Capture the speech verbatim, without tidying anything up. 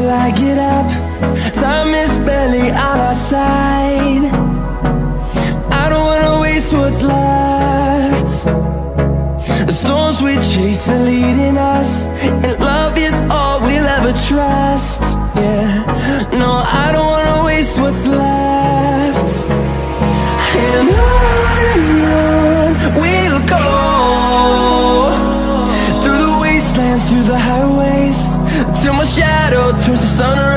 I get up. Time is barely on our side. I don't wanna waste what's left. The storms we chase are leading us, and love is all we'll ever trust. Yeah, no, I don't wanna waste what's left. And on and on we'll go, through the wastelands, through the highways, till my shadow turns to sun